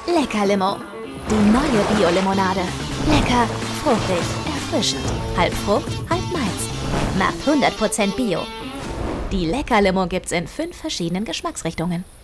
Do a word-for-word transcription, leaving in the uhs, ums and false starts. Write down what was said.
Lekka Limo. Die neue Bio-Limonade. Lecker, fruchtig, erfrischend. Halb Frucht, halb Malz. Macht hundert Prozent Bio. Die Lekka Limo gibt's in fünf verschiedenen Geschmacksrichtungen.